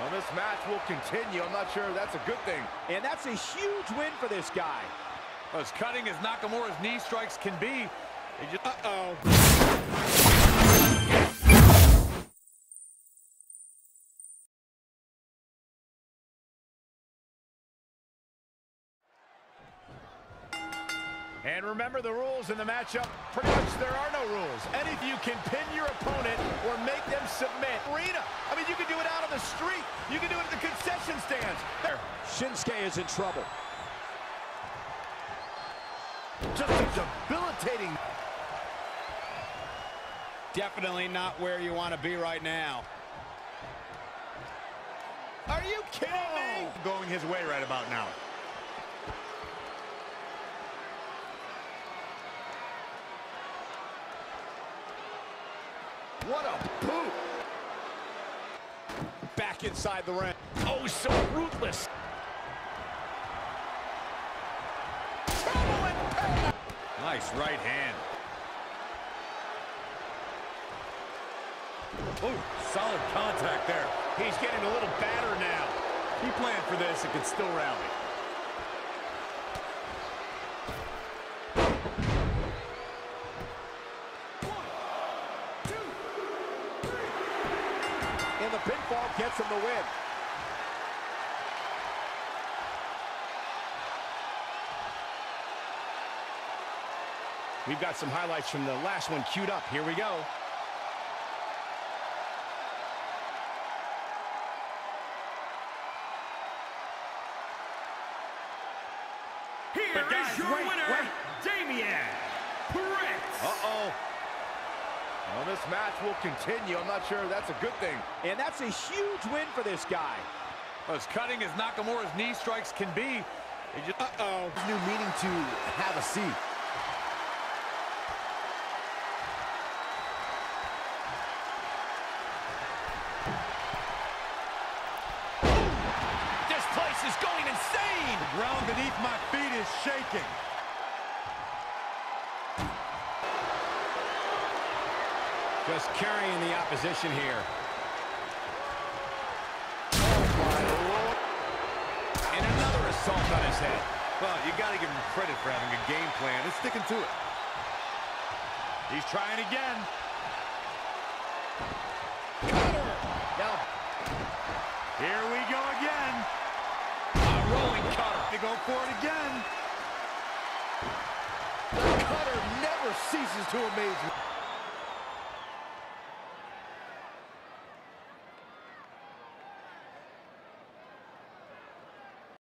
Well, this match will continue. I'm not sure that's a good thing. And that's a huge win for this guy. As cutting as Nakamura's knee strikes can be, he just... And remember the rules in the matchup. Pretty much there are no rules. And if you can pin your opponent or make them submit. Arena. I mean, you can do it out on the street. You can do it at the concession stands. There. Shinsuke is in trouble. Just a debilitating. Definitely not where you want to be right now. Are you kidding me? Going his way right about now. What a boot! Back inside the ring. Oh, so ruthless. Nice right hand. Oh, solid contact there. He's getting a little battered now. He planned for this and can still rally. And the pinfall gets him the win. We've got some highlights from the last one queued up. Here we go. Here is your winner, Damian Priest. Uh-oh. Well, this match will continue. I'm not sure that's a good thing. And that's a huge win for this guy. As cutting as Nakamura's knee strikes can be, he just... New meaning to have a seat. This place is going insane! The ground beneath my feet is shaking. Just carrying the opposition here. And another assault on his head. Well, you got to give him credit for having a game plan and sticking to it. He's trying again. Now, Here we go again. A rolling cutter. They go for it again. the cutter never ceases to amaze me.